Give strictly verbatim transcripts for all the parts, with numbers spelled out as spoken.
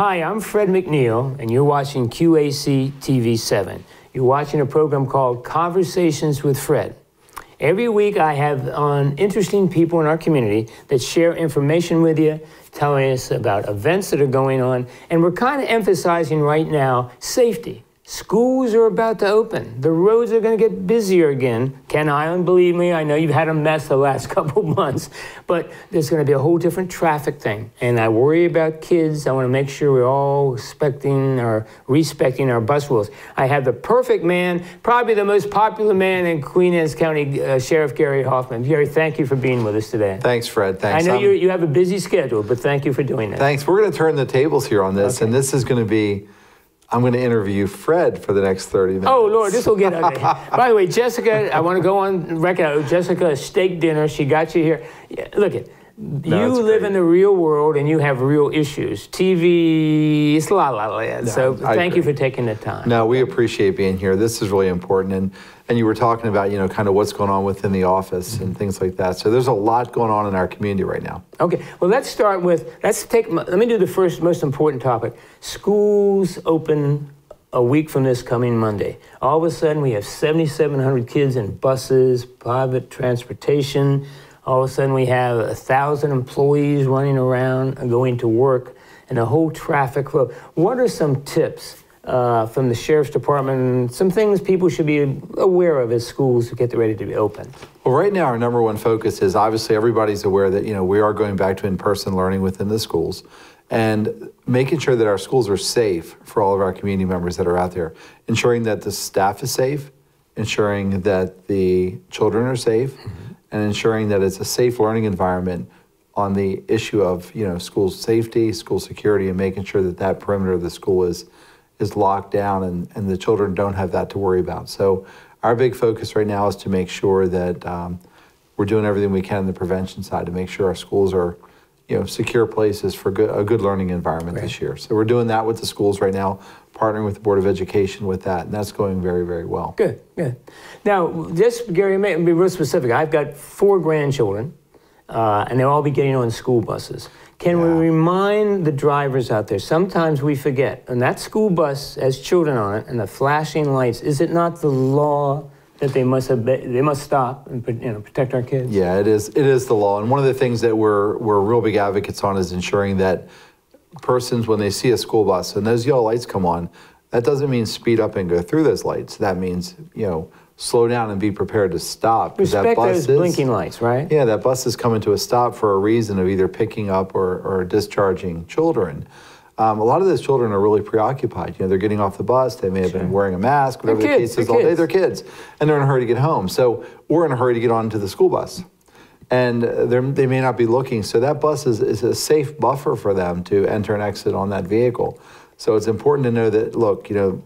Hi, I'm Fred McNeil, and you're watching Q A C T V seven. You're watching a program called Conversations with Fred. Every week I have on interesting people in our community that share information with you, telling us about events that are going on, and we're kind of emphasizing right now safety. Schools are about to open. The roads are going to get busier again. Ken Island, believe me, I know you've had a mess the last couple months, but there's going to be a whole different traffic thing. And I worry about kids. I want to make sure we're all respecting or respecting our bus rules. I have the perfect man, probably the most popular man in Queen Anne's County, uh, Sheriff Gary Hofmann. Gary, thank you for being with us today. Thanks, Fred. Thanks. I know um, you you have a busy schedule, but thank you for doing that. Thanks. We're going to turn the tables here on this, okay. And this is going to be, I'm going to interview Fred for the next thirty minutes. Oh, Lord, this will get ugly. By the way, Jessica, I want to go on record. Jessica, steak dinner, she got you here. Yeah, look, it. No, you live great. in the real world and you have real issues. T V, it's a lot, a lot of that. No, so I thank agree. you for taking the time. No, we appreciate being here. This is really important. And and you were talking about, you know, kind of what's going on within the office mm-hmm. and things like that. So there's a lot going on in our community right now. Okay, well, let's start with, let's take, let me do the first most important topic. Schools open a week from this coming Monday. All of a sudden, we have seventy-seven hundred kids in buses, private transportation. All of a sudden, we have one thousand employees running around and going to work, and the whole traffic flow. What are some tips uh, from the Sheriff's Department, some things people should be aware of as schools get ready to be open? Well, right now, our number one focus is obviously everybody's aware that, you know, we are going back to in-person learning within the schools, and making sure that our schools are safe for all of our community members that are out there, ensuring that the staff is safe, ensuring that the children are safe, mm-hmm. and ensuring that it's a safe learning environment on the issue of, you know, school safety, school security, and making sure that that perimeter of the school is is locked down and, and the children don't have that to worry about. So our big focus right now is to make sure that um, we're doing everything we can on the prevention side to make sure our schools are, you know, secure places for good, a good learning environment right. this year. So we're doing that with the schools right now, partnering with the Board of Education with that, and that's going very, very well. Good, good. Now, just, Gary, may be real specific. I've got four grandchildren, uh, and they'll all be getting on school buses. Can yeah. we remind the drivers out there, sometimes we forget, and that school bus has children on it, and the flashing lights, is it not the law that they must have, they must stop and, you know, protect our kids? Yeah, it is. It is the law, and one of the things that we're we're real big advocates on is ensuring that persons, when they see a school bus and those yellow lights come on, that doesn't mean speed up and go through those lights. That means, you know, slow down and be prepared to stop. Respect that bus those is, blinking lights, right? Yeah, that bus is coming to a stop for a reason of either picking up or, or discharging children. Um, a lot of those children are really preoccupied. You know, they're getting off the bus, they may have sure. been wearing a mask, whatever they're the kids, case is they're all day, kids. they're kids. And they're in a hurry to get home. So we're in a hurry to get onto the school bus. And they may not be looking. So that bus is, is a safe buffer for them to enter and exit on that vehicle. So it's important to know that, look, you know,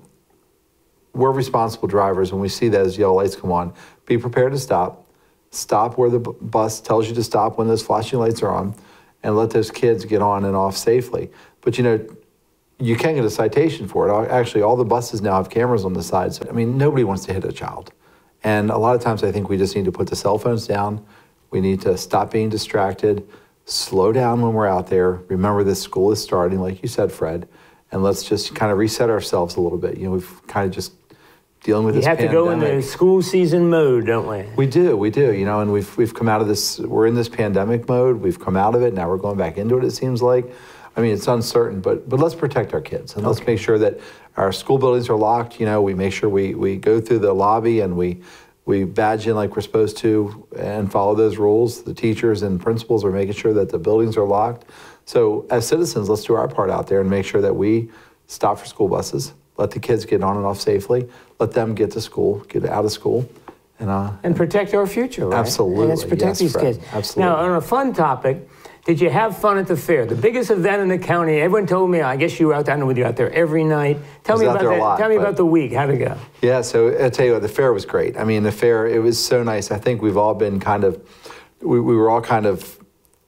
we're responsible drivers. When we see those yellow lights come on, be prepared to stop. Stop where the bus tells you to stop when those flashing lights are on, and let those kids get on and off safely. But, you know, you can get a citation for it. Actually, all the buses now have cameras on the sides. I mean, nobody wants to hit a child. And a lot of times I think we just need to put the cell phones down. We need to stop being distracted, slow down when we're out there. Remember, this school is starting, like you said, Fred, and let's just kind of reset ourselves a little bit. You know, we've kind of just dealing with you this pandemic. We have to go in the school season mode, don't we? We do, we do, you know, and we've, we've come out of this, we're in this pandemic mode, we've come out of it, now we're going back into it, it seems like. I mean, it's uncertain, but but let's protect our kids, and okay. let's make sure that our school buildings are locked. You know, we make sure we, we go through the lobby and we we badge in like we're supposed to and follow those rules. The teachers and principals are making sure that the buildings are locked. So as citizens, let's do our part out there and make sure that we stop for school buses, let the kids get on and off safely, let them get to school, get out of school. And, uh, and protect our future, right? Absolutely. And let's protect yes, these Fred. kids. Absolutely. Now, on a fun topic, did you have fun at the fair? The biggest event in the county. Everyone told me, I guess you were out there, I know with you out there every night. Tell me about that. Lot, Tell me about the week. How'd it go? Yeah, so I'll tell you what, the fair was great. I mean, the fair, it was so nice. I think we've all been kind of, we, we were all kind of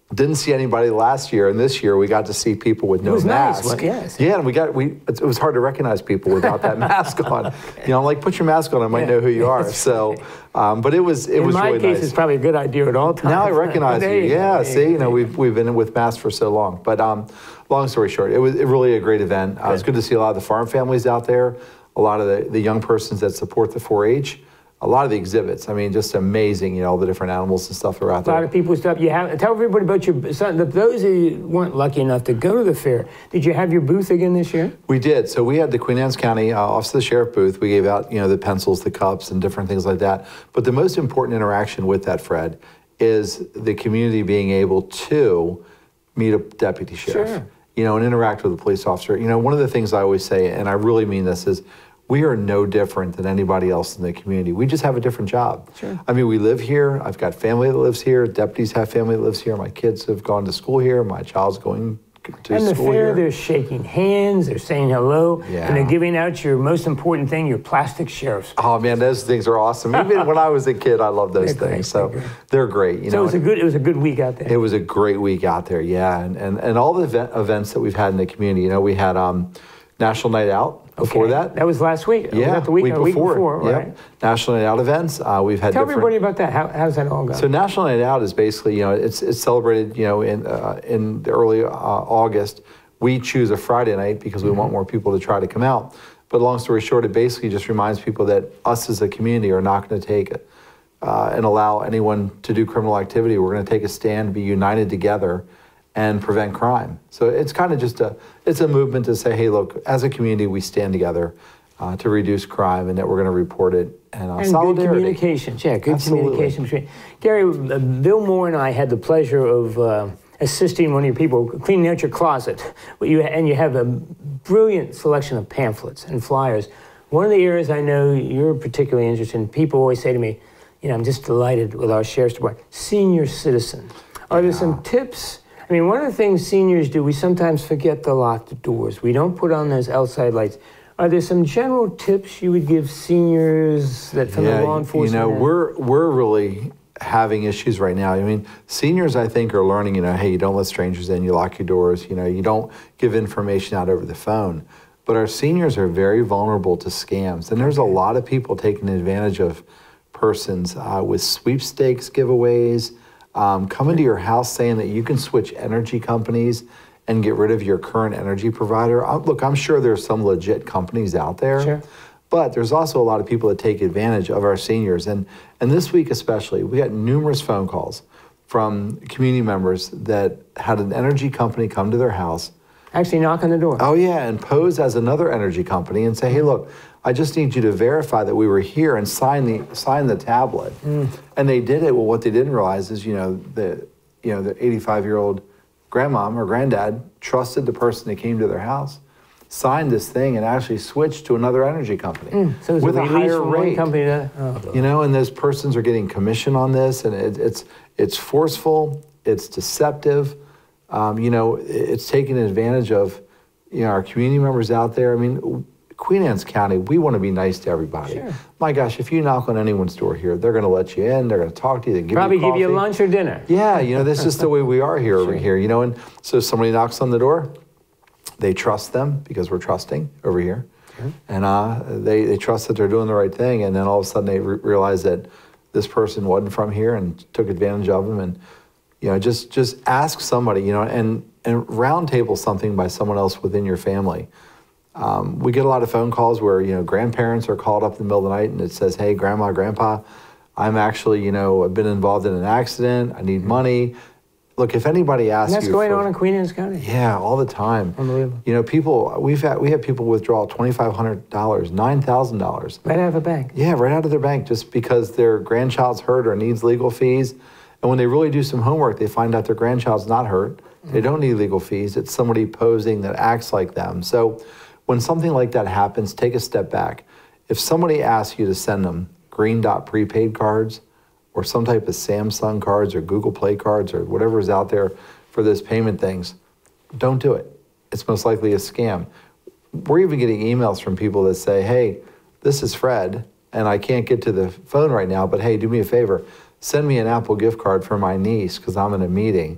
Didn't see anybody last year, and this year we got to see people with no it was mask. Nice, yes. Yeah, and we got we. It was hard to recognize people without that mask on. You know, I'm like, put your mask on, I might yeah. know who you are. So, um, but it was it In was my really case, nice. it's probably a good idea at all times. Now I recognize you. you Yeah, go. see, you know, we've we've been with masks for so long. But um, long story short, it was it really a great event. Uh, it was good to see a lot of the farm families out there, a lot of the, the young persons that support the four H. A lot of the exhibits, I mean, just amazing, you know, all the different animals and stuff that are out there. A lot of people stuff. You have tell everybody about your son. Those who weren't lucky enough to go to the fair, did you have your booth again this year? We did. So we had the Queen Anne's County uh, Office of the Sheriff booth. We gave out, you know, the pencils, the cups, and different things like that. But the most important interaction with that, Fred, is the community being able to meet a deputy sheriff, sure. you know, and interact with a police officer. You know, one of the things I always say, and I really mean this, is we are no different than anybody else in the community. We just have a different job. Sure. I mean, we live here. I've got family that lives here. Deputies have family that lives here. My kids have gone to school here. My child's going to and school the fair, here. They're shaking hands, they're saying hello, yeah. and they're giving out your most important thing, your plastic sheriff's. Oh man, those things are awesome. Even when I was a kid, I loved those they're things. Great, so they're great. they're great. You so know, it was a good. It was a good week out there. It was a great week out there. Yeah, and and, and all the event, events that we've had in the community. You know, we had um, National Night Out. Before okay. that, that was last week. Yeah, was that the week, week or week before. before Yep. right? National Night Out events. Uh, we've had. Tell different... everybody about that. How, how's that all going? So National Night Out is basically, you know, it's it's celebrated, you know, in uh, in the early uh, August. We choose a Friday night because we mm-hmm. want more people to try to come out. But long story short, it basically just reminds people that us as a community are not going to take it uh, and allow anyone to do criminal activity. We're going to take a stand, be united together, and prevent crime. So it's kind of just a it's a movement to say, hey, look, as a community, we stand together uh, to reduce crime, and that we're going to report it. And, uh, and solidarity. good communications, yeah, good Absolutely. communication between. Gary, uh, Bill Moore and I had the pleasure of uh, assisting one of your people cleaning out your closet. You, and you have a brilliant selection of pamphlets and flyers. One of the areas I know you're particularly interested in, people always say to me, you know, I'm just delighted with our Sheriff's Department, senior citizen. Are there yeah. some tips? I mean, one of the things seniors do, we sometimes forget to lock the doors. We don't put on those outside lights. Are there some general tips you would give seniors that from yeah, the law enforcement? You know, end? we're we're really having issues right now. I mean, seniors, I think, are learning, you know, hey, you don't let strangers in, you lock your doors, you know, you don't give information out over the phone. But our seniors are very vulnerable to scams. And there's a lot of people taking advantage of persons uh, with sweepstakes giveaways, um, coming to your house saying that you can switch energy companies and get rid of your current energy provider. Uh, look, I'm sure there's some legit companies out there. Sure. But there's also a lot of people that take advantage of our seniors. And, and this week especially, we got numerous phone calls from community members that had an energy company come to their house. Actually knock on the door. Oh yeah, and pose as another energy company and say, hey, look, I just need you to verify that we were here and sign the sign the tablet. Mm. And they did it. Well, what they didn't realize is, you know, the you know the eighty-five-year-old grandmom or granddad trusted the person that came to their house, signed this thing, and actually switched to another energy company mm. so with a, a higher from rate. One company to, oh. You know, and those persons are getting commission on this, and it, it's it's forceful, it's deceptive. Um, you know, it's taking advantage of, you know, our community members out there. I mean, Queen Anne's County, we want to be nice to everybody. Sure. My gosh, if you knock on anyone's door here, they're going to let you in. They're going to talk to you. They give Probably you coffee. give you lunch or dinner. Yeah, you know, this is the way we are here over Sure. here. You know, and so somebody knocks on the door, they trust them because we're trusting over here, sure. and uh, they they trust that they're doing the right thing. And then all of a sudden they re realize that this person wasn't from here and took advantage of them. And you know, just just ask somebody. You know, and and round table something by someone else within your family. Um, we get a lot of phone calls where, you know, grandparents are called up in the middle of the night and it says, hey, grandma, grandpa, I'm actually, you know, I've been involved in an accident. I need money. Look, if anybody asks and that's you going for, on in Queen Anne's County? Yeah, all the time. Unbelievable. You know, people, we've had, we have people withdraw twenty-five hundred dollars, nine thousand dollars. Right out of a bank. Yeah, right out of their bank just because their grandchild's hurt or needs legal fees. And when they really do some homework, they find out their grandchild's not hurt. Mm-hmm. They don't need legal fees. It's somebody posing that acts like them. So when something like that happens, take a step back. If somebody asks you to send them green dot prepaid cards or some type of Samsung cards or Google Play cards or whatever is out there for those payment things, don't do it. It's most likely a scam. We're even getting emails from people that say, hey, this is Fred, and I can't get to the phone right now, but hey, do me a favor. Send me an Apple gift card for my niece because I'm in a meeting.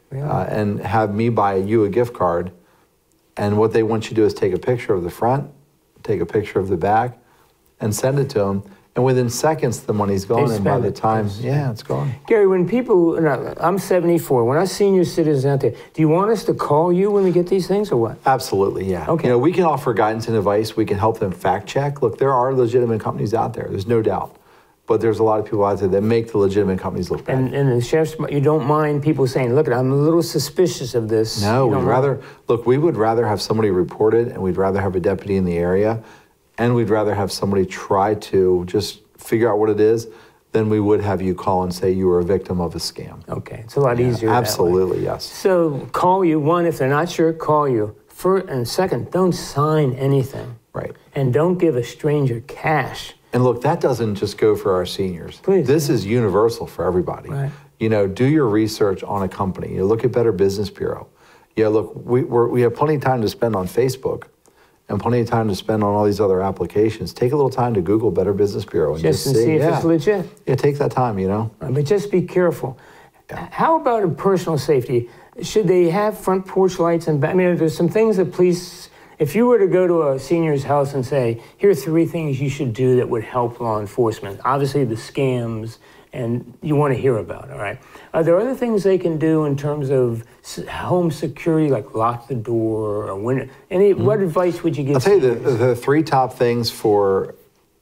really? uh, and have me buy you a gift card. And what they want you to do is take a picture of the front, take a picture of the back, and send it to them. And within seconds, the money's gone. And by the time, it. yeah, it's gone. Gary, when people, no, I'm seventy-four. When our senior citizens out there, do you want us to call you when we get these things, or what? Absolutely, yeah. Okay. You know, we can offer guidance and advice. We can help them fact check. Look, there are legitimate companies out there. There's no doubt. But there's a lot of people out there that make the legitimate companies look bad. And, and the sheriff's, you don't mind people saying, look, I'm a little suspicious of this. No, we'd rather, mind. look, we would rather have somebody report it, and we'd rather have a deputy in the area, and we'd rather have somebody try to just figure out what it is than we would have you call and say you were a victim of a scam. Okay, it's a lot yeah, easier absolutely, that way. yes. So call you, one, if they're not sure, call you. First, and second, don't sign anything. Right. And don't give a stranger cash. And look, that doesn't just go for our seniors. Please. This is universal for everybody. Right. You know, do your research on a company. You look at Better Business Bureau. Yeah, look, we we're, we have plenty of time to spend on Facebook and plenty of time to spend on all these other applications. Take a little time to Google Better Business Bureau and Just just, to see, see if yeah. it's legit. Yeah, take that time, you know. But just be careful. Yeah. How about in personal safety? Should they have front porch lights and back? I mean, there's some things that police, if you were to go to a senior's house and say, here are three things you should do that would help law enforcement. Obviously the scams, and you want to hear about, all right? Are there other things they can do in terms of home security, like lock the door or window? Any, mm-hmm. What advice would you give? I'll tell you the, the three top things for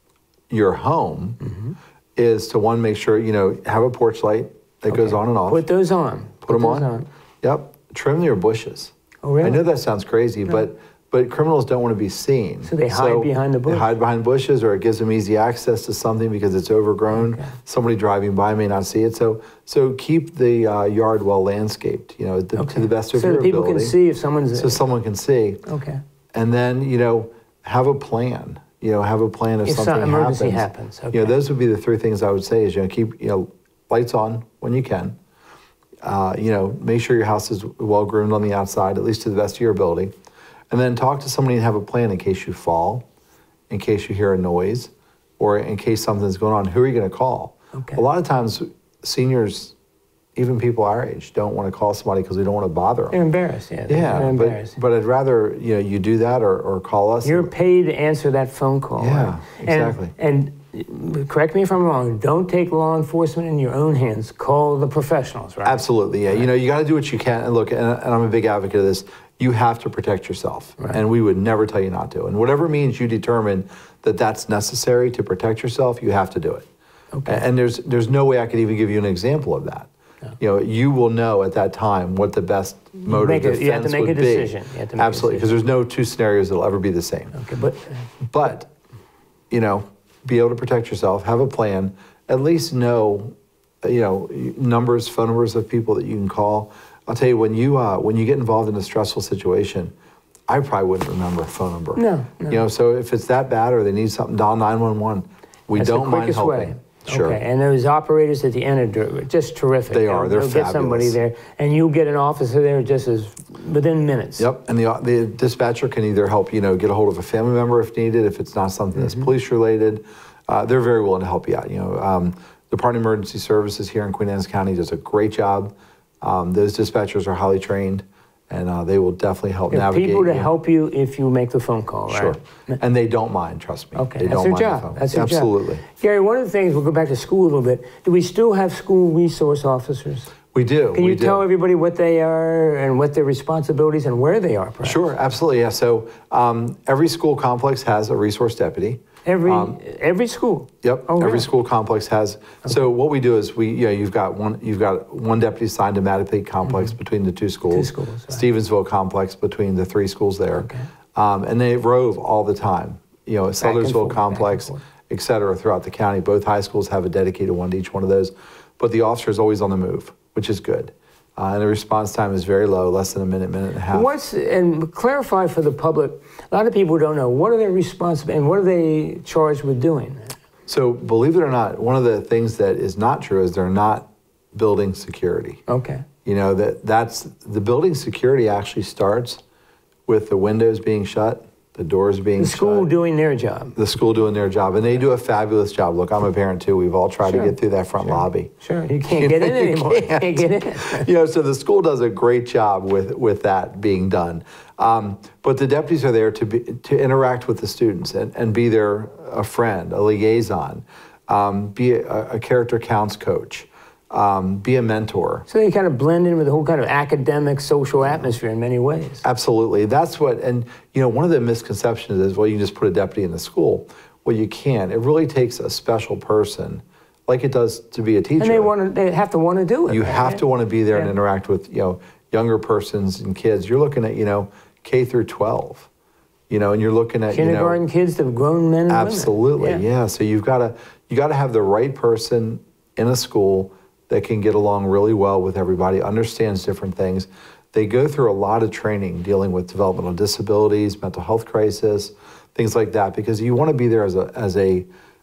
your home mm-hmm. is to, one, make sure, you know, have a porch light that okay. goes on and off. Put those on. Put, Put them on. on. Yep. Trim your bushes. Oh, really? I know that sounds crazy, no. but but criminals don't want to be seen. So they hide so behind the bush? They hide behind bushes, or it gives them easy access to something because it's overgrown. Okay. Somebody driving by may not see it. So so keep the uh, yard well landscaped, you know, the, okay. to the best of so your ability. So people can see if someone's... So someone can see. Okay. And then, you know, have a plan. You know, have a plan if, if something some emergency happens. happens. Okay. You know, those would be the three things I would say is, you know, keep, you know, lights on when you can. Uh, you know, make sure your house is well groomed on the outside, at least to the best of your ability. And then talk to somebody and have a plan in case you fall, in case you hear a noise, or in case something's going on. Who are you going to call? Okay. A lot of times, seniors, even people our age, don't want to call somebody because we don't want to bother them. They're embarrassed, yeah. They're, yeah, they're embarrassed. But, but I'd rather, you know, you do that or, or call us. You're paid to answer that phone call. Yeah, right? exactly. And, and correct me if I'm wrong, don't take law enforcement in your own hands. Call the professionals, right? Absolutely, yeah. Right. You know, you got to do what you can. And look, and, and I'm a big advocate of this, you have to protect yourself. Right. And we would never tell you not to. And whatever means you determine that that's necessary to protect yourself, you have to do it. Okay. And, and there's there's no way I could even give you an example of that. No. You know, you will know at that time what the best mode of defense would be. You have to make a decision. You have to make Absolutely, because there's no two scenarios that'll ever be the same. Okay, but but you know, be able to protect yourself, have a plan, at least know, you know, numbers, phone numbers of people that you can call. I'll tell you, when you uh, when you get involved in a stressful situation, I probably wouldn't remember a phone number. No, no. You know, so if it's that bad or they need something, dial nine one one. We That's don't the mind helping. Way. Sure. Okay, and those operators at the end are just terrific. They are. They're They'll fabulous. Get somebody there, and you'll get an officer there just as within minutes. Yep, and the the dispatcher can either help, you know, get a hold of a family member if needed, if it's not something that's mm-hmm. police related. Uh, they're very willing to help you out. You know, um, Department of Emergency Services here in Queen Anne's County does a great job. Um, those dispatchers are highly trained, and uh, they will definitely help There are navigate. people to you. help you if you make the phone call, right? Sure, and they don't mind, trust me. Okay, they that's don't their mind job. The phone. That's their Absolutely. job. Gary, one of the things, we'll go back to school a little bit. Do we still have school resource officers? We do. Can you we tell do. everybody what they are and what their responsibilities and where they are, perhaps? Sure, absolutely. Yeah. So um, every school complex has a resource deputy. Every um, every school. Yep. Oh, every really? school complex has. Okay. So what we do is we, you know, you've got one, you've got one deputy assigned to Mattapique complex mm-hmm. between the two schools. Two schools. Right. Stevensville complex between the three schools there. Okay. Um, and they rove all the time. You know, Sudlersville forth, complex, et cetera, throughout the county. Both high schools have a dedicated one to each one of those, but the officer is always on the move, which is good. Uh, and the response time is very low, less than a minute, minute and a half. What's, and clarify for the public, a lot of people don't know, what are they responsible, and what are they charged with doing? So believe it or not, one of the things that is not true is they're not building security. Okay. You know, that that's, the building security actually starts with the windows being shut, the doors being The school shut, doing their job. the school doing their job, and they do a fabulous job. Look, I'm a parent too. We've all tried Sure. to get through that front Sure. lobby. Sure, you can't get in anymore. You can't, can't get in. You know, so the school does a great job with with that being done. Um, but the deputies are there to be to interact with the students and, and be their a friend, a liaison, um, be a, a character counts coach. Um, be a mentor. So they kind of blend in with the whole kind of academic, social atmosphere in many ways. Absolutely. That's what, and you know, one of the misconceptions is, well, you can just put a deputy in the school. Well, you can. It really takes a special person, like it does to be a teacher. And they want to, they have to want to do it. You right? have to want to be there yeah. and interact with, you know, younger persons and kids. You're looking at, you know, K through twelve, you know, and you're looking at, kindergarten you know, kids to grown men and absolutely, women. Yeah. yeah. So you've got to, you got to have the right person in a school that can get along really well with everybody, understands different things. They go through a lot of training dealing with developmental disabilities, mental health crisis, things like that, because you want to be there as a, as a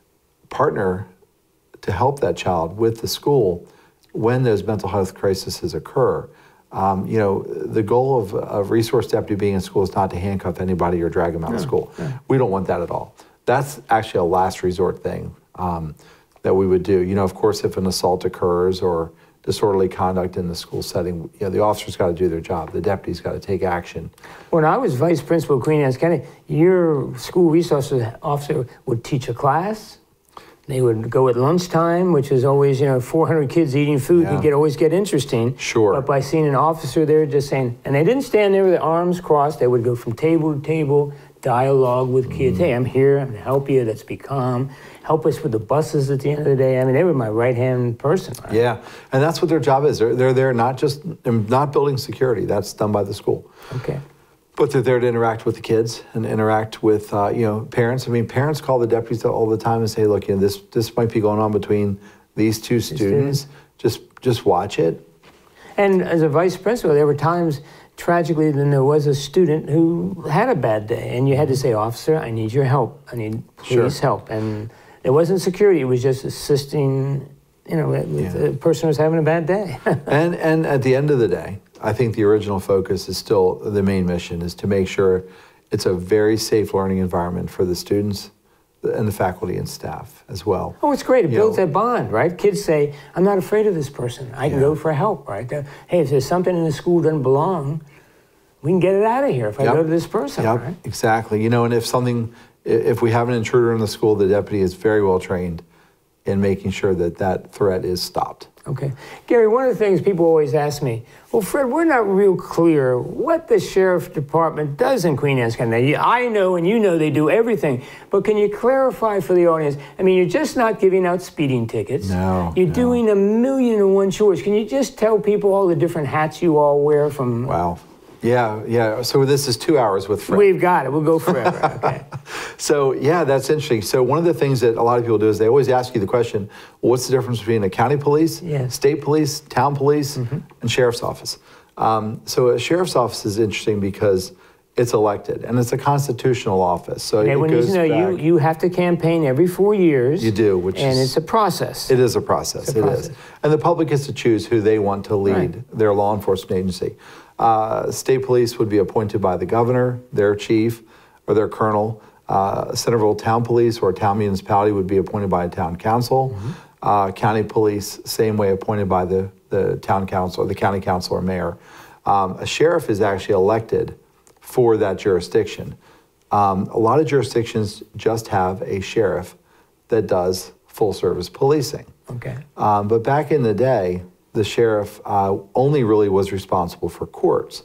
partner to help that child with the school when those mental health crises occur. Um, you know, the goal of a resource deputy being in school is not to handcuff anybody or drag them out no, of school. No. We don't want that at all. That's actually a last resort thing. Um, that we would do. You know, of course, if an assault occurs or disorderly conduct in the school setting, you know, the officer's got to do their job. The deputy's got to take action. When I was vice principal of Queen Anne's County, your school resource officer would teach a class. They would go at lunchtime, which is always, you know, four hundred kids eating food. Yeah. It could always get interesting. Sure. But by seeing an officer there just saying, and they didn't stand there with their arms crossed. They would go from table to table, dialogue with kids. Mm-hmm. Hey, I'm here. I'm going to help you. Let's be calm. Help us with the buses at the end of the day. I mean, they were my right-hand person. Right? Yeah, and that's what their job is. They're, they're there not just, not building security. That's done by the school. Okay. But they're there to interact with the kids and interact with, uh, you know, parents. I mean, parents call the deputies all the time and say, look, you know, this, this might be going on between these two students. students. Just, just watch it. And as a vice principal, there were times, tragically, then there was a student who had a bad day, and you had to say, officer, I need your help. I need police sure. help. And it wasn't security, it was just assisting, you know, with yeah. the person who's having a bad day. and, and at the end of the day, I think the original focus is still the main mission, is to make sure it's a very safe learning environment for the students and the faculty and staff as well. Oh, it's great. It you builds know, that bond, right? Kids say, I'm not afraid of this person. I can yeah. go for help, right? Hey, if there's something in the school that doesn't belong, we can get it out of here if I yep. go to this person, yep. right? Exactly. You know, and if something, if we have an intruder in the school, the deputy is very well trained in making sure that that threat is stopped. Okay. Gary, one of the things people always ask me, well, Fred, we're not real clear what the sheriff department does in Queen Anne's County. I know and you know they do everything, but can you clarify for the audience? I mean, you're just not giving out speeding tickets. No. You're no. doing a million and one chores. Can you just tell people all the different hats you all wear from... Wow. Yeah, yeah. So this is two hours with Fred. We've got it. We'll go forever. Okay. So yeah, that's interesting. So one of the things that a lot of people do is they always ask you the question, well, what's the difference between a county police, yes. state police, town police, mm-hmm. and sheriff's office? Um, so a sheriff's office is interesting because it's elected and it's a constitutional office. So and it when goes you know back, you you have to campaign every four years. You do, which and is, it's a process. It is a process. It's a it process. is, and the public gets to choose who they want to lead Right. their law enforcement agency. Uh, state police would be appointed by the governor, their chief, or their colonel. Uh, Centerville Town Police or town municipality would be appointed by a town council. Mm-hmm. uh, county police, same way, appointed by the, the town council, or the county council or mayor. Um, a sheriff is actually elected for that jurisdiction. Um, a lot of jurisdictions just have a sheriff that does full service policing. Okay. Um, but back in the day, the sheriff uh, only really was responsible for courts.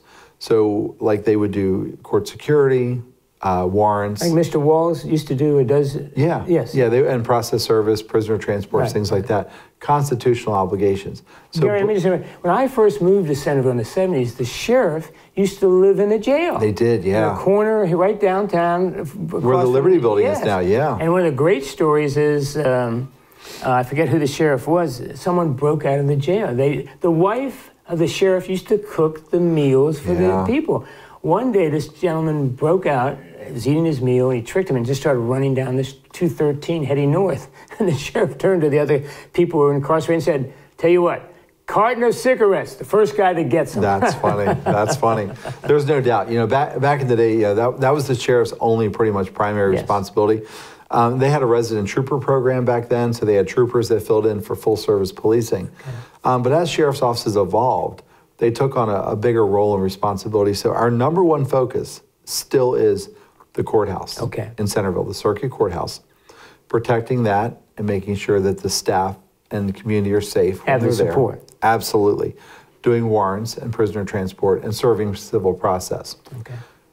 So like they would do court security, uh, warrants. Like Mister Walls used to do, or does. Yeah. Yes. Yeah, they, and process service, prisoner transports, Right, things right. like that. Constitutional obligations. So Gary, let me just say, when I first moved to Centerville in the seventies, the sheriff used to live in a jail. They did, yeah. In a corner right downtown. Where the Liberty from, Building yes. is now, yeah. And one of the great stories is, um, uh, I forget who the sheriff was, someone broke out of the jail. They, the wife of the sheriff used to cook the meals for Yeah. the people. One day, this gentleman broke out, was eating his meal, and he tricked him and just started running down this two thirteen heading north. And the sheriff turned to the other people who were incarcerated and said, tell you what, Carton of cigarettes, the first guy that gets them. That's funny. That's funny. There's no doubt. You know, back back in the day, yeah, that that was the sheriff's only pretty much primary Yes. responsibility. Um, they had a resident trooper program back then, so they had troopers that filled in for full service policing. Okay. Um, but as sheriff's offices evolved, they took on a, a bigger role and responsibility. So our number one focus still is the courthouse okay. in Centerville, the circuit courthouse, protecting that and making sure that the staff and the community are safe. Have the support. There. Absolutely. Doing warrants and prisoner transport and serving civil process. Okay.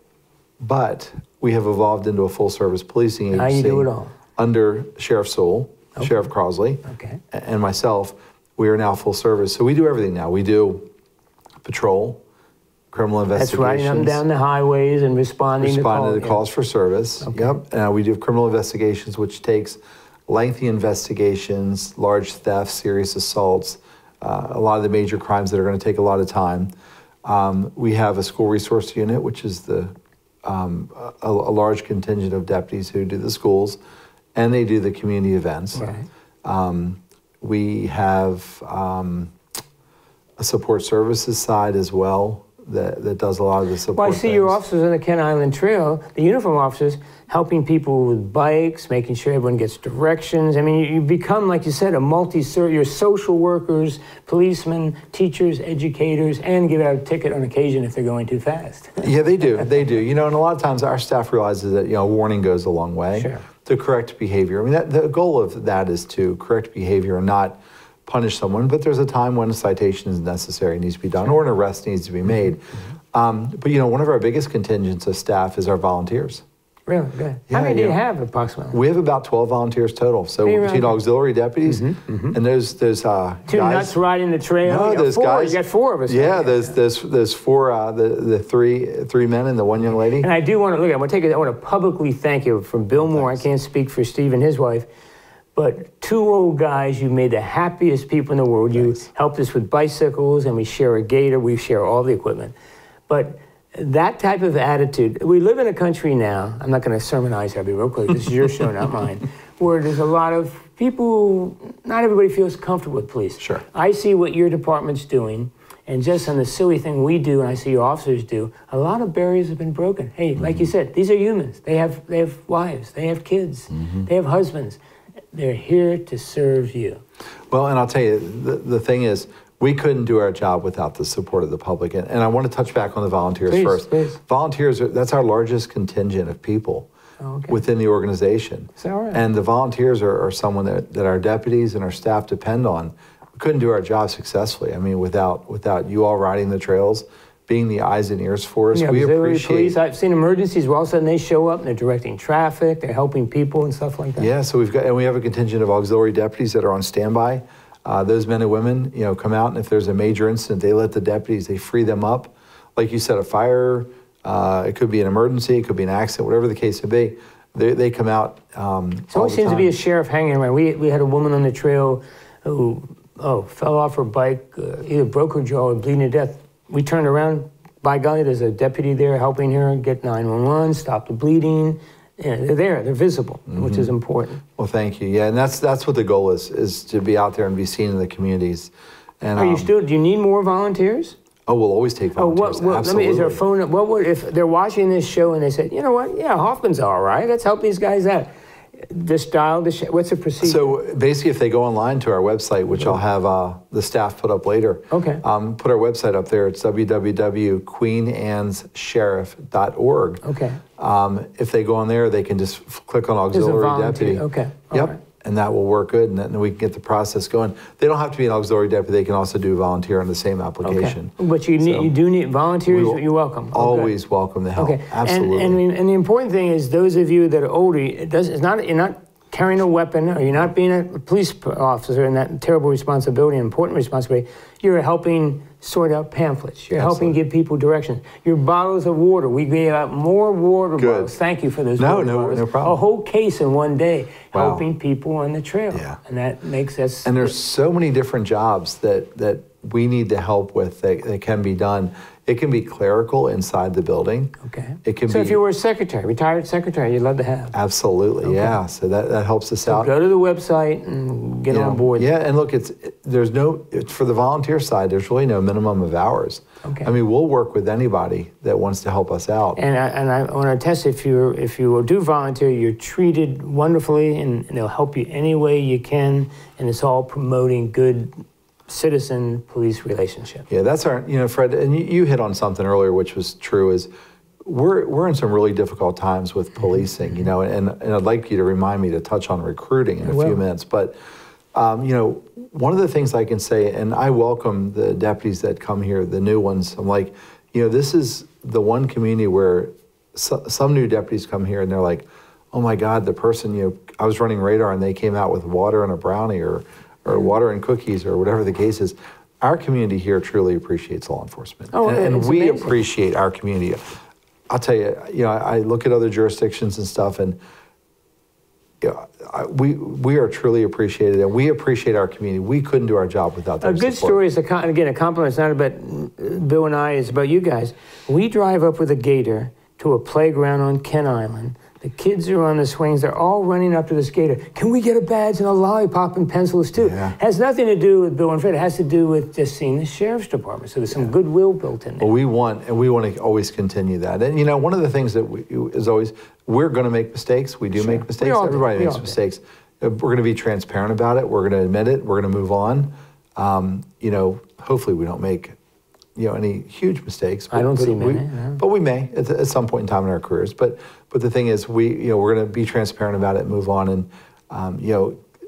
But we have evolved into a full service policing agency. How you do it all? Under Sheriff Sewell, okay. Sheriff Crosley, okay. and myself. We are now full service. So we do everything now. We do patrol, criminal investigations. That's riding them down the highways and responding, responding to, to the calls yeah. for service. Okay. Yep. And we do criminal investigations, which takes lengthy investigations, large thefts, serious assaults, uh, a lot of the major crimes that are going to take a lot of time. Um, we have a school resource unit, which is the um, a, a large contingent of deputies who do the schools, and they do the community events. Right. Um, we have um, a support services side as well that, that does a lot of the support. Well, I see things. your officers on the Kent Island Trail, the uniform officers, helping people with bikes, making sure everyone gets directions. I mean, you, you become, like you said, a multi-service. You're social workers, policemen, teachers, educators, and give out a ticket on occasion if they're going too fast. Yeah, they do. They do. You know, and a lot of times our staff realizes that, you know, warning goes a long way. Sure. To correct behavior. I mean, that, the goal of that is to correct behavior and not punish someone, but there's a time when a citation is necessary, needs to be done, or an arrest needs to be made. Mm-hmm. um, but, you know, one of our biggest contingents of staff is our volunteers. Really? Good. Yeah, How many do you you know, have approximately? We have about twelve volunteers total. So Hey, between right. auxiliary deputies mm-hmm, mm-hmm. and those those uh, Two guys, nuts riding the trail. No, you got those four. guys. You got four of us. Yeah, right? there's there's there's four uh, the the three three men and the one young lady. And I do want to look. I want to take it. I want to publicly thank you from Bill Moore. Thanks. I can't speak for Steve and his wife, but two old guys. You made the happiest people in the world. Thanks. You helped us with bicycles, and we share a gator. We share all the equipment, but that type of attitude. We live in a country now. I'm not going to sermonize. I'll be real quick. This is your show, not mine. Where there's a lot of people. Not everybody feels comfortable with police. Sure. I see what your department's doing. And just on the silly thing we do, and I see your officers do, a lot of barriers have been broken. Hey, mm-hmm. like you said, these are humans. They have they have wives, they have kids, mm-hmm. they have husbands. They're here to serve you. Well, and I'll tell you, the, the thing is, we couldn't do our job without the support of the public. And, and I want to touch back on the volunteers please, first. Please. Volunteers, are, that's our largest contingent of people oh, okay. within the organization. Is that right? And the volunteers are, are someone that, that our deputies and our staff depend on. We couldn't do our job successfully. I mean, without without you all riding the trails, being the eyes and ears for us, yeah, we auxiliary appreciate. Police, I've seen emergencies where all of a sudden they show up and they're directing traffic, they're helping people and stuff like that. Yeah, so we've got, and we have a contingent of auxiliary deputies that are on standby. Uh, those men and women, you know, come out, and if there's a major incident, they let the deputies, they free them up. Like you said, a fire, uh, it could be an emergency, it could be an accident, whatever the case may be. They, they come out. Um, so always seems to be a sheriff hanging around. We we had a woman on the trail who oh fell off her bike, uh, either broke her jaw or bleeding to death. We turned around. By golly, there's a deputy there helping her get nine one one, stop the bleeding. Yeah, they're there, they're visible, mm-hmm. which is important. Well, thank you. Yeah, and that's that's what the goal is, is to be out there and be seen in the communities. And are you um, still? Do you need more volunteers? Oh, we'll always take volunteers. Oh, what, what, Absolutely. Let me, is there a phone? What would if they're watching this show and they said, you know what? Yeah, Hoffman's all right. Let's help these guys out. Just dial the. What's the procedure? So basically, if they go online to our website, which I'll have uh, the staff put up later. Okay. Um, put our website up there. It's w w w dot queen anne's sheriff dot org. Okay. Um, if they go on there, they can just f- click on auxiliary deputy. Okay. All Yep. right. And that will work good, and then we can get the process going. They don't have to be an auxiliary deputy. They can also do volunteer on the same application. Okay. But you need, So you do need volunteers. we will You're welcome. Oh, Always good. welcome the help. Okay. Absolutely. And, and and the important thing is, those of you that are older, it does. It's not. You're not carrying a weapon, or you're not being a police officer in that terrible responsibility, important responsibility. You're helping sort out pamphlets. You're Absolutely. helping give people directions. Your bottles of water. We gave out more water Good. bottles. Thank you for those No, water no, bottles. no problem. A whole case in one day, Wow. helping people on the trail. Yeah. And that makes us... And there's so many different jobs that, that we need to help with that, that can be done. It can be clerical inside the building. Okay. It can so be, if you were a secretary, retired secretary, you'd love to have. Absolutely, okay. yeah. So that, that helps us so out. Go to the website and get you on know, board. Yeah, and look, it's there's no, it's for the volunteer side, there's really no minimum of hours. Okay. I mean, we'll work with anybody that wants to help us out. And I, and I want to attest, if you if you do volunteer, you're treated wonderfully, and, and they'll help you any way you can, and it's all promoting good citizen-police relationship. Yeah, that's our, you know, Fred, and you, you hit on something earlier, which was true, is we're we're in some really difficult times with policing, mm-hmm. you know, and, and I'd like you to remind me to touch on recruiting in a few minutes, but, um, you know, one of the things I can say, and I welcome the deputies that come here, the new ones, I'm like, you know, this is the one community where so, some new deputies come here and they're like, oh my God, the person, you know, I was running radar and they came out with water and a brownie or or water and cookies or whatever the case is. Our community here truly appreciates law enforcement. Oh, and and we amazing. appreciate our community. I'll tell you, you know, I, I look at other jurisdictions and stuff, and you know, I, we we are truly appreciated, and we appreciate our community. We couldn't do our job without their support. A good support. story is, a, again, a compliment. It's not about Bill and I, it's about you guys. We drive up with a gator to a playground on Kent Island. The kids are on the swings. They're all running up to the skater. Can we get a badge and a lollipop and pencils too? Yeah. Has nothing to do with Bill and Fred. It has to do with just seeing the sheriff's department. So there's some yeah. goodwill built in there. Well, we want, and we want to always continue that. And you know, one of the things that we, is always, we're going to make mistakes. We do sure. make mistakes. Everybody makes mistakes. Do. We're going to be transparent about it. We're going to admit it. We're going to move on. Um, you know, hopefully we don't make, you know, any huge mistakes. But, I don't but see we, many. No. But we may at, at some point in time in our careers. But but the thing is, we you know we're going to be transparent about it, move on, and um, you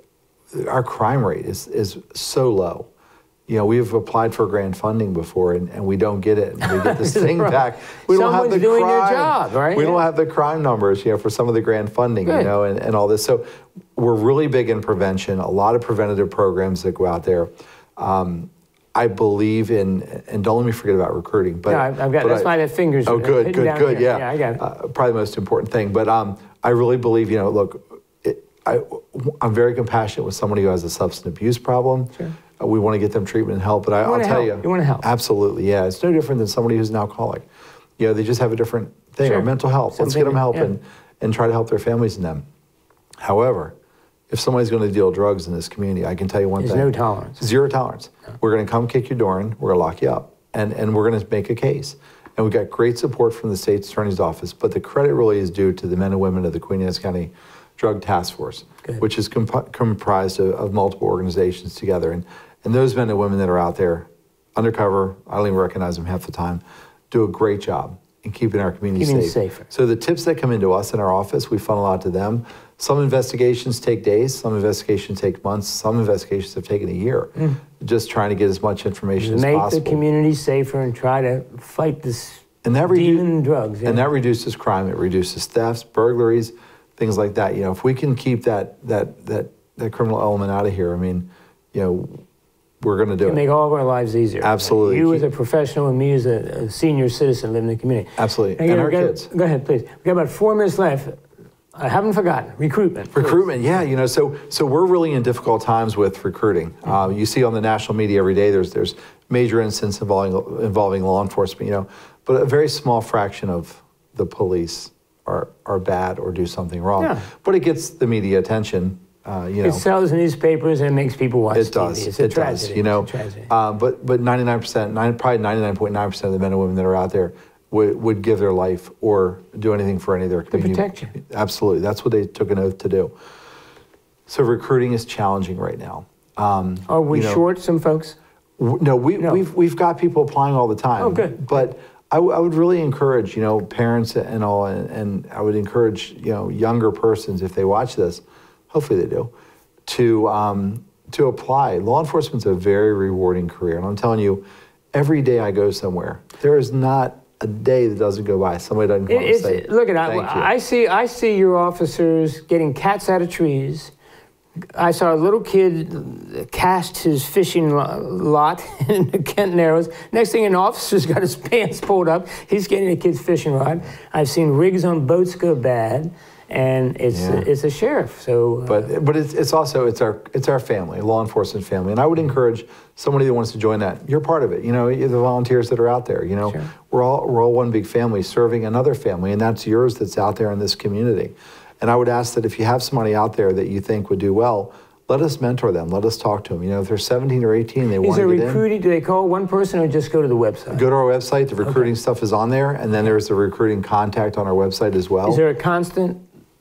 know, our crime rate is is so low. You know, we've applied for grant funding before, and, and we don't get it. And we get this thing right. back. We Someone's don't have the doing crime, their job, right? We yeah. don't have the crime numbers, you know, for some of the grant funding, Good. you know, and, and all this. So we're really big in prevention. A lot of preventative programs that go out there. Um, I believe in, and don't let me forget about recruiting. But no, I've got that's I, my fingers. Oh, good, good, good. Here. Yeah, yeah, I got it. Uh, probably the most important thing. But um, I really believe, you know, look, it, I, I'm very compassionate with somebody who has a substance abuse problem. Sure. Uh, we want to get them treatment and help. But I, I'll tell help. you, you want to help. Absolutely, yeah. It's no different than somebody who's an alcoholic. You know, they just have a different thing. Sure. Or mental health. Something, Let's get them help yeah. and, and try to help their families and them. However, if somebody's going to deal drugs in this community, I can tell you one There's thing. There's no tolerance. Zero tolerance. No. We're going to come kick your door in, we're going to lock you up, and, and we're going to make a case. And we've got great support from the state's attorney's office, but the credit really is due to the men and women of the Queen Anne's County Drug Task Force, Good. which is comp comprised of, of multiple organizations together. And, and those men and women that are out there, undercover, I don't even recognize them half the time, do a great job in keeping our community keeping safe. Safer. So the tips that come into us in our office, we funnel out to them. Some investigations take days, some investigations take months, some investigations have taken a year, mm. just trying to get as much information Make as possible. Make the community safer and try to fight this and that demon drugs. Yeah. And that reduces crime, it reduces thefts, burglaries, things like that. You know, if we can keep that that that, that criminal element out of here, I mean, you know, we're going to do it. Make all of our lives easier. Absolutely. You as a professional and me as a, a senior citizen living in the community. Absolutely. Now, and our got, kids. Go ahead, please. We've got about four minutes left. I haven't forgotten, recruitment. Recruitment, yeah, you know, so so we're really in difficult times with recruiting. Mm-hmm. uh, you see on the national media every day, there's there's major incidents involving involving law enforcement, you know, but a very small fraction of the police are are bad or do something wrong. Yeah. But it gets the media attention. Uh, you know, it sells newspapers and it makes people watch it does. T V. It's it a tragedy. does. You know, it's a tragedy. Uh, but but ninety-nine percent, nine, probably ninety-nine point nine percent of the men and women that are out there would would give their life or do anything for any of their community. To protect you. Absolutely, that's what they took an oath to do. So recruiting is challenging right now. Um, are we you know, short some folks? W no, we no. we've we've got people applying all the time. Oh, good. But I, w I would really encourage, you know, parents and all, and, and I would encourage, you know, younger persons, if they watch this, hopefully they do, to um, to apply. Law enforcement's a very rewarding career, and I'm telling you, every day I go somewhere, there is not a day that doesn't go by somebody doesn't come up and say, look at thank I, you. I see I see your officers getting cats out of trees. I saw a little kid cast his fishing lot in the Kent Narrows. Next thing, an officer's got his pants pulled up. He's getting a kid's fishing rod. I've seen rigs on boats go bad. and it's Yeah. it's a sheriff. So, uh, But but it's it's also it's our it's our family, law enforcement family, and I would encourage somebody that wants to join that. You're part of it. You know, the volunteers that are out there. You know, Sure. we're all we're all one big family serving another family, and that's yours. That's out there in this community. And I would ask that if you have somebody out there that you think would do well, let us mentor them. Let us talk to them. You know, if they're seventeen or eighteen, they is want there to get recruiting? in. Do they call one person or just go to the website? Go to our website. The recruiting Okay. stuff is on there, and then there's the recruiting contact on our website as well. Is there a constant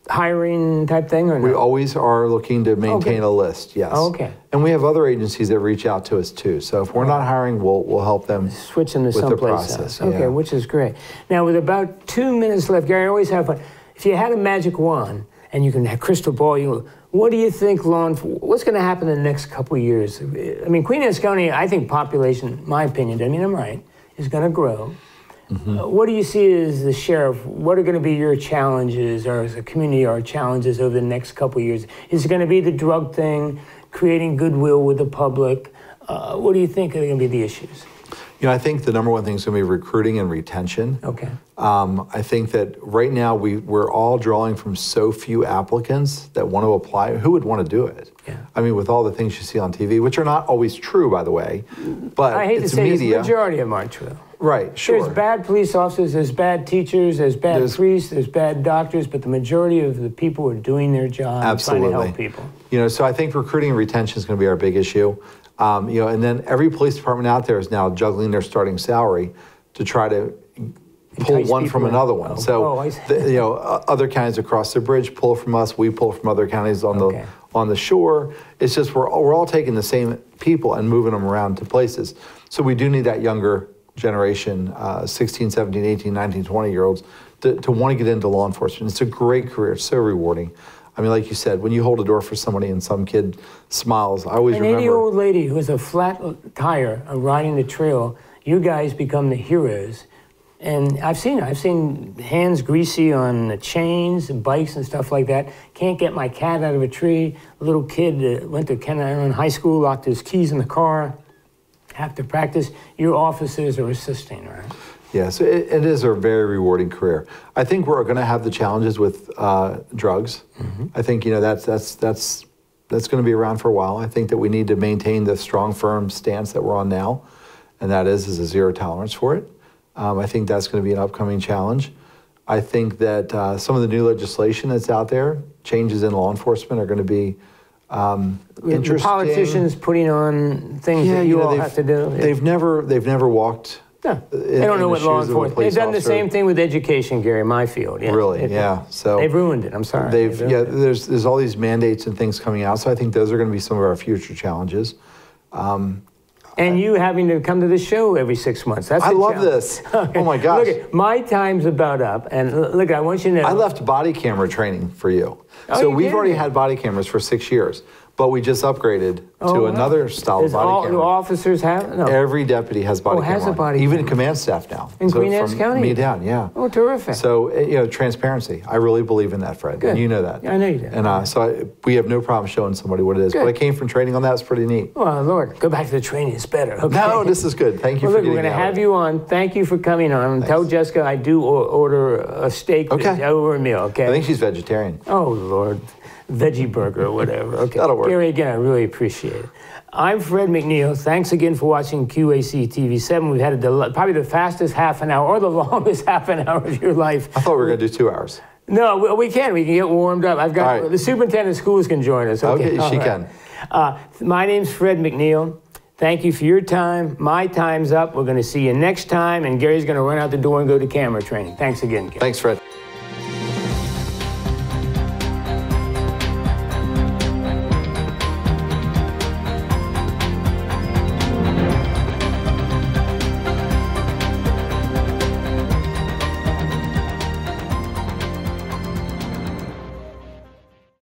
hiring type thing or no? We always are looking to maintain Okay. a list, yes. Oh, okay. And we have other agencies that reach out to us too. So if we're not hiring, we'll, we'll help them Switch them to with the someplace process. else. Okay, yeah. which is great. Now, with about two minutes left, Gary, I always have fun. If you had a magic wand and you can have crystal ball, you what do you think, law enf- what's going to happen in the next couple of years? I mean, Queen Anne's County, I think population, my opinion, I mean, I'm right, is going to grow. Mm-hmm. Uh, what do you see as the sheriff? What are going to be your challenges, or as a community, our challenges over the next couple of years? Is it going to be the drug thing, creating goodwill with the public? Uh, what do you think are going to be the issues? You know, I think the number one thing is going to be recruiting and retention. Okay. Um, I think that right now we, we're all drawing from so few applicants that want to apply. Who would want to do it? Yeah. I mean, with all the things you see on T V, which are not always true, by the way, but I hate it's to say this, media. the majority of them aren't true. Right, sure. There's bad police officers, there's bad teachers, there's bad There's- priests, there's bad doctors, but the majority of the people are doing their job Absolutely. and trying to help people. You know, so I think recruiting and retention is going to be our big issue. Um, you know, and then every police department out there is now juggling their starting salary to try to pull Entice one people from in. another one. Oh, So, oh, I see. the, you know, uh, other counties across the bridge pull from us. We pull from other counties on Okay. the on the shore. It's just we're we're all taking the same people and moving them around to places. So we do need that younger generation, uh, sixteen, seventeen, eighteen, nineteen, twenty year olds to, to want to get into law enforcement. It's a great career. It's so rewarding. I mean, like you said, when you hold a door for somebody and some kid smiles, I always An remember. eighty-year-old lady who has a flat tire uh, riding the trail, you guys become the heroes. And I've seen it. I've seen hands greasy on the chains and bikes and stuff like that. Can't get my cat out of a tree. A little kid that went to Ken Island High School, locked his keys in the car. Have to practice. Your officers are assisting, right? Yeah, so it, it is a very rewarding career. I think we're going to have the challenges with uh, drugs. Mm-hmm. I think you know that's that's that's that's going to be around for a while. I think that we need to maintain the strong, firm stance that we're on now, and that is is a zero tolerance for it. Um, I think that's going to be an upcoming challenge. I think that uh, some of the new legislation that's out there, changes in law enforcement, are going to be um, interesting. The politicians putting on things Yeah, that you you know, all they've, have to do. they've never they've never walked. No, in- they don't in know the what law shoes of a enforcement. police They've done the officer. same thing with education, Gary. My field. Yeah. Really, They've- yeah. So they've ruined it. I'm sorry. They've They've yeah. ruined it. There's there's all these mandates and things coming out. So I think those are going to be some of our future challenges. Um, And you having to come to the show every six months. That's I a love challenge. this. Okay. Oh my gosh. Look, at, my time's about up. And l- look, I want you to know. I left body camera training for you. Oh, so you we've did? already had body cameras for six years, but we just upgraded Oh, to wow. another style Does of body all, do camera. officers have? No. Every deputy has body Oh, has camera. a body Even camera. command staff now. In Queen Anne's from County? Me down, yeah. Oh, terrific. So, uh, you know, transparency. I really believe in that, Fred. Good. And you know that. Yeah, I know you do. And uh, so I, we have no problem showing somebody what it is. Good. But I came from training on that. It's pretty neat. Oh, Lord, go back to the training. It's better. Okay. No, this is good. Thank you Well, for look, we're getting going to me out have of it. you on. Thank you for coming on. Tell Jessica I do o- order a steak Okay. over a meal, okay? I think she's vegetarian. Oh, Lord. Veggie burger or whatever. Okay. That'll work. Gary, again, I really appreciate it. I'm Fred McNeil. Thanks again for watching Q A C T V seven. We've had a del- probably the fastest half an hour or the longest half an hour of your life. I thought we were going to do two hours. No, we, we can. We can get warmed up. I've got All right. the superintendent of schools can join us. Okay, Okay, All she right. can. Uh, my name's Fred McNeil. Thank you for your time. My time's up. We're going to see you next time, and Gary's going to run out the door and go to camera training. Thanks again, Gary. Thanks, Fred.